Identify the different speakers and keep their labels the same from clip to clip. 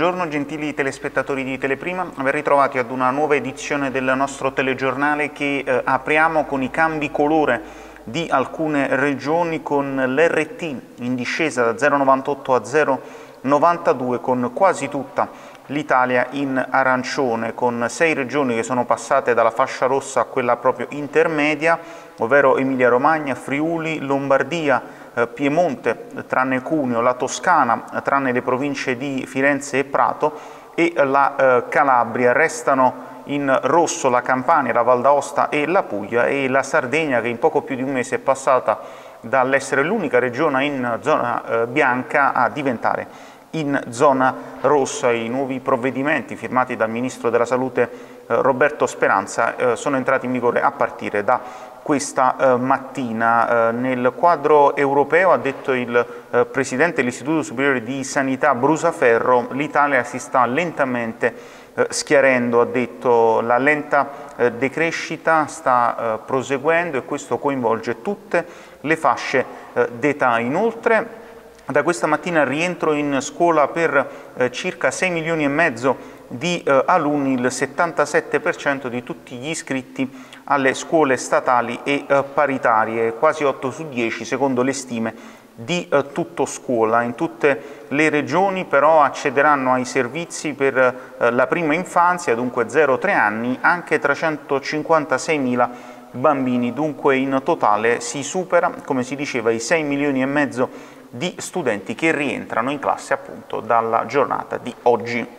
Speaker 1: Buongiorno gentili telespettatori di Teleprima, ben ritrovati ad una nuova edizione del nostro telegiornale che apriamo con i cambi colore di alcune regioni, con l'RT in discesa da 0,98 a 0,92, con quasi tutta l'Italia in arancione, con 6 regioni che sono passate dalla fascia rossa a quella proprio intermedia, ovvero Emilia-Romagna, Friuli, Lombardia, Piemonte, tranne Cuneo, la Toscana, tranne le province di Firenze e Prato, e la Calabria. Restano in rosso la Campania, la Val d'Aosta e la Puglia, e la Sardegna, che in poco più di un mese è passata dall'essere l'unica regione in zona bianca a diventare in zona rossa. I nuovi provvedimenti firmati dal Ministro della Salute Roberto Speranza sono entrati in vigore a partire da questa mattina. Nel quadro europeo, ha detto il Presidente dell'Istituto Superiore di Sanità Brusaferro, l'Italia si sta lentamente schiarendo. Ha detto: la lenta decrescita sta proseguendo e questo coinvolge tutte le fasce d'età. Inoltre, da questa mattina rientro in scuola per circa 6 milioni e mezzo di alunni, il 77% di tutti gli iscritti alle scuole statali e paritarie, quasi 8 su 10 secondo le stime di Tutto Scuola. In tutte le regioni però accederanno ai servizi per la prima infanzia, dunque 0-3 anni, anche 356.000 bambini. Dunque in totale si supera, come si diceva, i 6 milioni e mezzo di studenti che rientrano in classe appunto dalla giornata di oggi.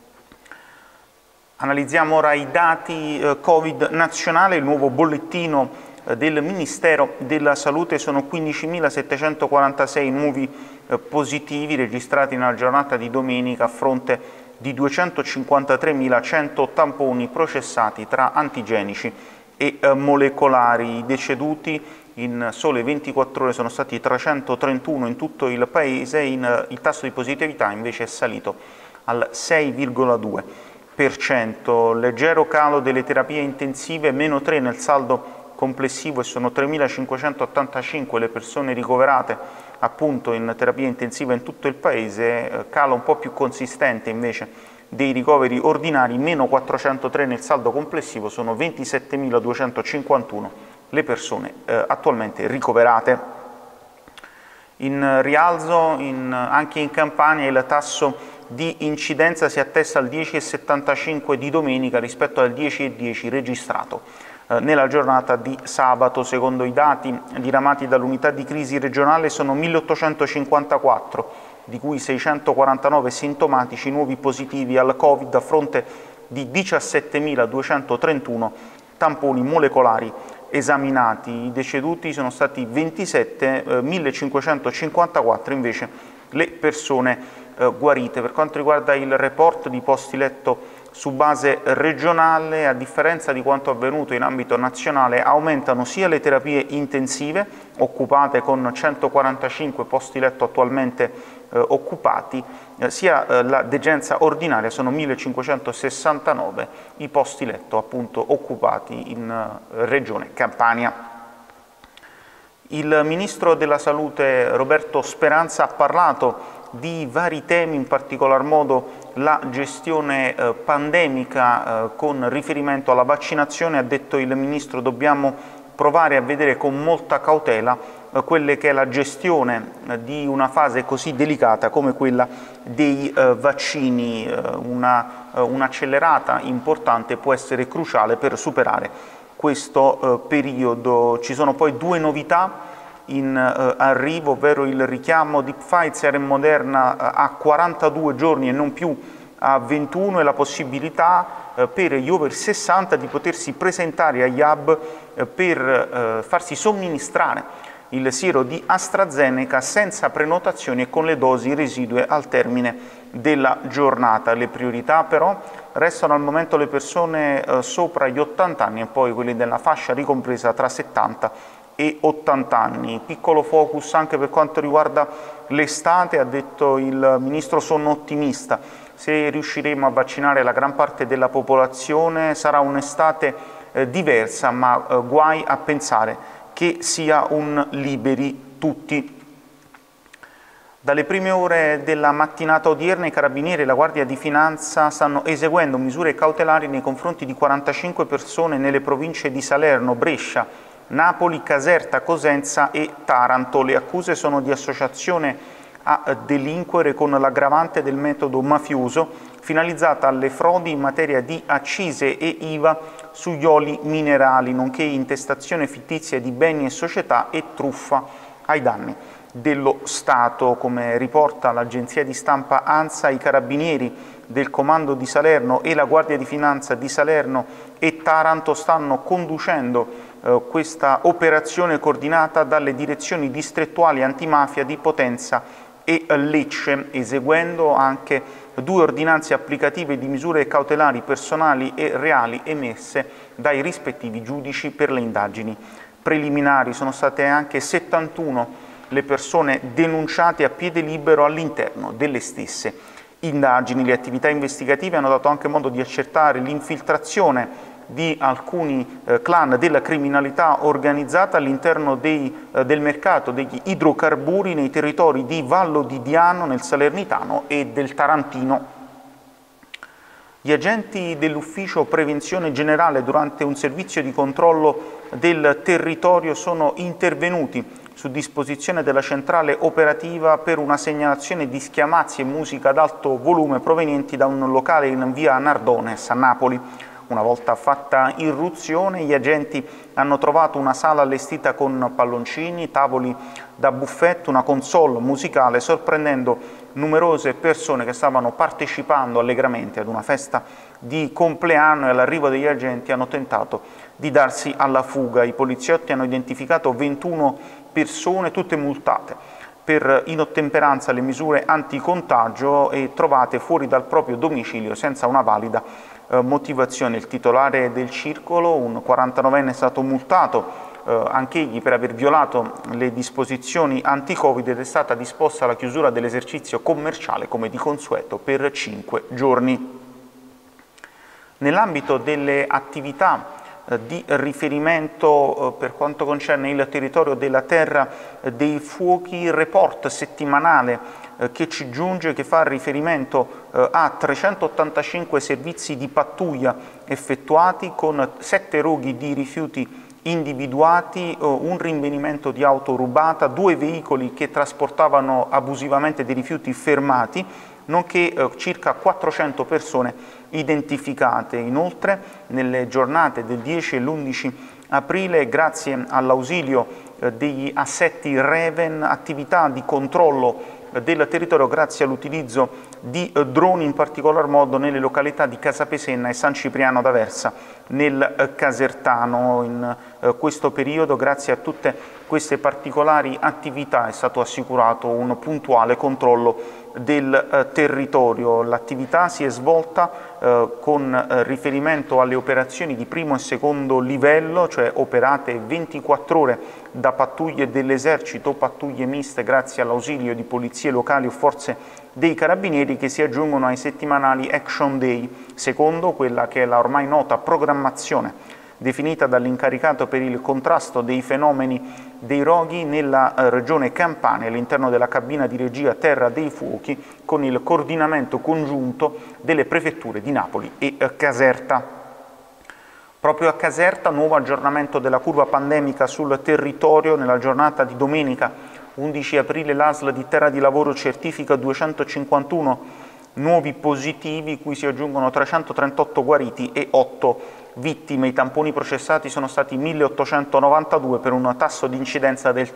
Speaker 1: Analizziamo ora i dati Covid nazionale. Il nuovo bollettino del Ministero della Salute: sono 15.746 nuovi positivi registrati nella giornata di domenica, a fronte di 253.100 tamponi processati tra antigenici e molecolari. I deceduti in sole 24 ore sono stati 331 in tutto il Paese. Il tasso di positività invece è salito al 6,2%. Leggero calo delle terapie intensive, -3 nel saldo complessivo, e sono 3.585 le persone ricoverate appunto in terapia intensiva in tutto il Paese. Calo un po' più consistente invece dei ricoveri ordinari, -403 nel saldo complessivo, sono 27.251 le persone attualmente ricoverate. In rialzo anche in Campania il tasso di incidenza si attesta al 10,75 di domenica rispetto al 10,10 registrato nella giornata di sabato. Secondo i dati diramati dall'unità di crisi regionale sono 1.854, di cui 649 sintomatici nuovi positivi al Covid, a fronte di 17.231 tamponi molecolari esaminati. I deceduti sono stati 27, 1.554 invece le persone guarite. Per quanto riguarda il report di posti letto su base regionale, a differenza di quanto avvenuto in ambito nazionale, aumentano sia le terapie intensive, occupate con 145 posti letto attualmente occupati, sia la degenza ordinaria, sono 1.569 i posti letto appunto occupati in regione Campania. Il Ministro della Salute Roberto Speranza ha parlato di vari temi, in particolar modo la gestione pandemica con riferimento alla vaccinazione. Ha detto il Ministro: dobbiamo provare a vedere con molta cautela quelle che è la gestione di una fase così delicata come quella dei vaccini. Un'accelerata importante può essere cruciale per superare questo periodo. Ci sono poi 2 novità in arrivo, ovvero il richiamo di Pfizer e Moderna a 42 giorni e non più a 21, e la possibilità per gli over 60 di potersi presentare agli hub per farsi somministrare il siero di AstraZeneca senza prenotazioni e con le dosi residue al termine della giornata. Le priorità però restano al momento le persone sopra gli 80 anni e poi quelli della fascia ricompresa tra 70 e 80 anni. Piccolo focus anche per quanto riguarda l'estate. Ha detto il Ministro: sono ottimista, se riusciremo a vaccinare la gran parte della popolazione sarà un'estate diversa, ma guai a pensare che sia un liberi tutti. Dalle prime ore della mattinata odierna i Carabinieri e la Guardia di Finanza stanno eseguendo misure cautelari nei confronti di 45 persone nelle province di Salerno, Brescia, Napoli, Caserta, Cosenza e Taranto. Le accuse sono di associazione a delinquere con l'aggravante del metodo mafioso finalizzata alle frodi in materia di accise e IVA sugli oli minerali, nonché intestazione fittizia di beni e società e truffa ai danni dello Stato. Come riporta l'agenzia di stampa ANSA, i Carabinieri del Comando di Salerno e la Guardia di Finanza di Salerno e Taranto stanno conducendo questa operazione coordinata dalle direzioni distrettuali antimafia di Potenza e Lecce, eseguendo anche 2 ordinanze applicative di misure cautelari personali e reali emesse dai rispettivi giudici per le indagini preliminari. Sono state anche 71 le persone denunciate a piede libero all'interno delle stesse indagini. Le attività investigative hanno dato anche modo di accertare l'infiltrazione di alcuni clan della criminalità organizzata all'interno del mercato degli idrocarburi nei territori di Vallo di Diano, nel Salernitano, e del Tarantino. Gli agenti dell'Ufficio Prevenzione Generale, durante un servizio di controllo del territorio, sono intervenuti su disposizione della centrale operativa per una segnalazione di schiamazzi e musica ad alto volume provenienti da un locale in via Nardones a Napoli. Una volta fatta irruzione, gli agenti hanno trovato una sala allestita con palloncini, tavoli da buffet, una console musicale, sorprendendo numerose persone che stavano partecipando allegramente ad una festa di compleanno, e all'arrivo degli agenti hanno tentato di darsi alla fuga. I poliziotti hanno identificato 21 persone, tutte multate per inottemperanza alle misure anticontagio e trovate fuori dal proprio domicilio senza una valida motivazione. Il titolare del circolo, un 49enne, è stato multato anch'egli per aver violato le disposizioni anti-Covid, ed è stata disposta la chiusura dell'esercizio commerciale come di consueto per 5 giorni. Nell'ambito delle attività di riferimento per quanto concerne il territorio della Terra dei Fuochi, il report settimanale che ci giunge, che fa riferimento a 385 servizi di pattuglia effettuati con 7 roghi di rifiuti individuati, un rinvenimento di auto rubata, 2 veicoli che trasportavano abusivamente dei rifiuti fermati, nonché circa 400 persone identificate. Inoltre, nelle giornate del 10 e l'11 aprile, grazie all'ausilio degli assetti Raven, attività di controllo del territorio grazie all'utilizzo di droni, in particolar modo nelle località di Casapesenna e San Cipriano d'Aversa nel Casertano. In questo periodo, grazie a tutte queste particolari attività, è stato assicurato un puntuale controllo del territorio. L'attività si è svolta con riferimento alle operazioni di primo e secondo livello, cioè operate 24 ore da pattuglie dell'esercito o pattuglie miste grazie all'ausilio di polizie locali o forze dei carabinieri, che si aggiungono ai settimanali Action Day, secondo quella che è la ormai nota programmazione definita dall'incaricato per il contrasto dei fenomeni dei roghi nella regione Campania, all'interno della cabina di regia Terra dei Fuochi, con il coordinamento congiunto delle prefetture di Napoli e Caserta. Proprio a Caserta, nuovo aggiornamento della curva pandemica sul territorio. Nella giornata di domenica 11 aprile l'ASL di Terra di Lavoro certifica 251 nuovi positivi, cui si aggiungono 338 guariti e 8 vittime. I tamponi processati sono stati 1892 per un tasso di incidenza del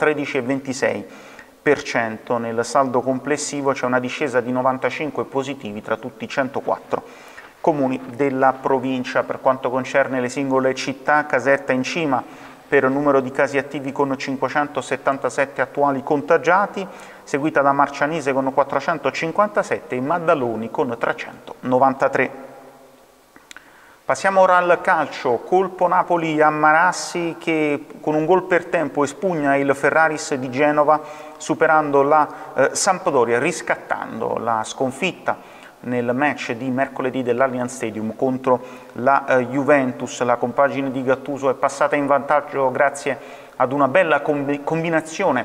Speaker 1: 13,26%. Nel saldo complessivo c'è una discesa di 95 positivi tra tutti i 104 comuni della provincia. Per quanto concerne le singole città, Caserta in cima per numero di casi attivi con 577 attuali contagiati, seguita da Marcianise con 457 e Maddaloni con 393. Passiamo ora al calcio. Colpo Napoli a Marassi, che con un gol per tempo espugna il Ferraris di Genova, superando la Sampdoria, riscattando la sconfitta nel match di mercoledì dell'Allianz Stadium contro la Juventus. La compagine di Gattuso è passata in vantaggio grazie ad una bella combinazione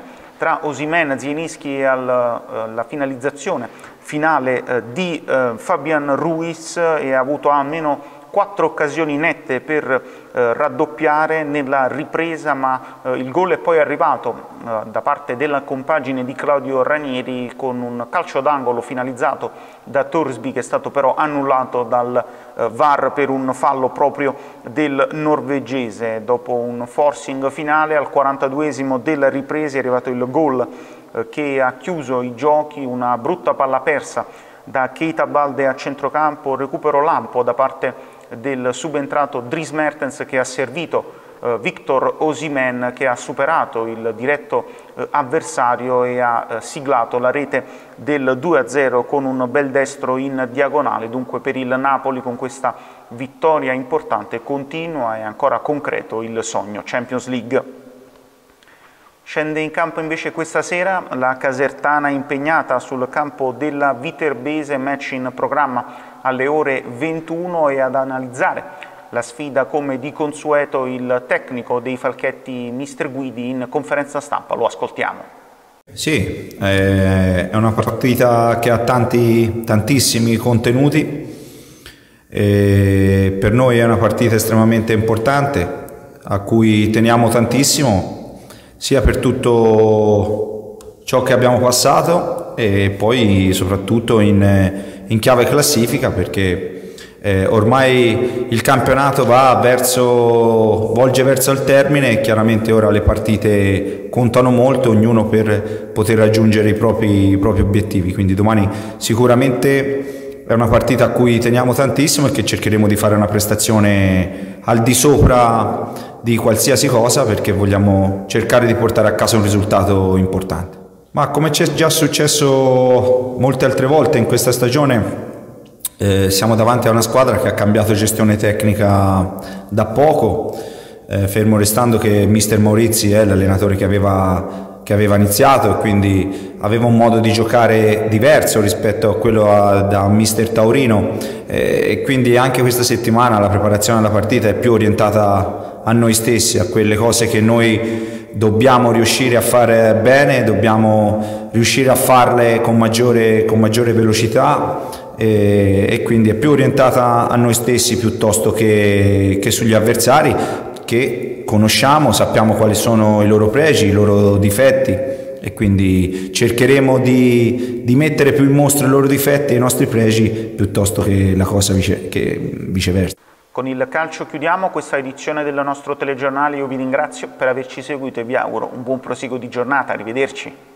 Speaker 1: tra Osimhen, Zielinski e la finalizzazione finale di Fabian Ruiz, e ha avuto almeno 4 occasioni nette per raddoppiare nella ripresa, ma il gol è poi arrivato da parte della compagine di Claudio Ranieri con un calcio d'angolo finalizzato da Thorsby, che è stato però annullato dal VAR per un fallo proprio del norvegese. Dopo un forcing finale al 42esimo della ripresa è arrivato il gol che ha chiuso i giochi, una brutta palla persa da Keita Balde a centrocampo, recupero lampo da parte del subentrato Dries Mertens, che ha servito Victor Osimhen, che ha superato il diretto avversario e ha siglato la rete del 2-0 con un bel destro in diagonale. Dunque per il Napoli, con questa vittoria importante, continua e ancora concreto il sogno Champions League. Scende in campo invece questa sera la Casertana, impegnata sul campo della Viterbese, match in programma alle ore 21, e ad analizzare la sfida come di consueto il tecnico dei Falchetti, mister Guidi, in conferenza stampa. Lo ascoltiamo.
Speaker 2: Sì, è una partita che ha tantissimi contenuti, e per noi è una partita estremamente importante a cui teniamo tantissimo, sia per tutto ciò che abbiamo passato e poi soprattutto in chiave classifica, perché ormai il campionato volge verso il termine e chiaramente ora le partite contano molto, ognuno per poter raggiungere i propri obiettivi. Quindi domani sicuramente è una partita a cui teniamo tantissimo e che cercheremo di fare una prestazione al di sopra di qualsiasi cosa, perché vogliamo cercare di portare a casa un risultato importante. Ma come c'è già successo molte altre volte in questa stagione, siamo davanti a una squadra che ha cambiato gestione tecnica da poco, fermo restando che mister Maurizi è l'allenatore che aveva iniziato, e quindi aveva un modo di giocare diverso rispetto a quello da mister Taurino, e quindi anche questa settimana la preparazione alla partita è più orientata a noi stessi, a quelle cose che noi dobbiamo riuscire a fare bene, dobbiamo riuscire a farle con maggiore velocità, e quindi è più orientata a noi stessi piuttosto che sugli avversari, che conosciamo, sappiamo quali sono i loro pregi, i loro difetti, e quindi cercheremo di mettere più in mostra i loro difetti e i nostri pregi piuttosto che la cosa viceversa.
Speaker 1: Con il calcio chiudiamo questa edizione del nostro telegiornale. Io vi ringrazio per averci seguito e vi auguro un buon proseguo di giornata. Arrivederci.